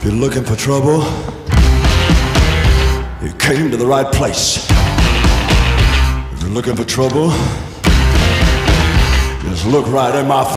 you're looking for trouble, you came to the right place. If you're looking for trouble, just look right in my face.